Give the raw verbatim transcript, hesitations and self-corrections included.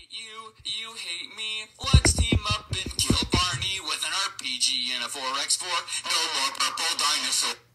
hate you, you hate me. Let's team up and kill Barney with an R P G and a four by four. No more purple dinosaur.